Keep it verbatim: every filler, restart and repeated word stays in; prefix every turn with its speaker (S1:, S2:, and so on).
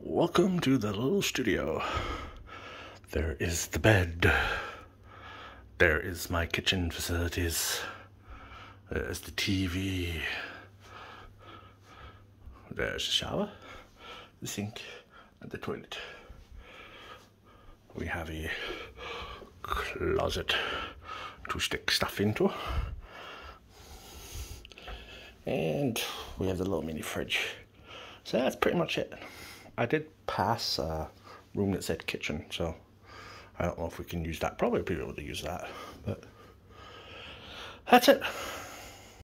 S1: Welcome to the little studio. There is the bed. There is my kitchen facilities. There's the T V. There's the shower, the sink, and the toilet. We have a closet to stick stuff into. And we have the little mini fridge. So that's pretty much it. I did pass a room that said kitchen, so I don't know if we can use that. Probably be able to use that, but that's it.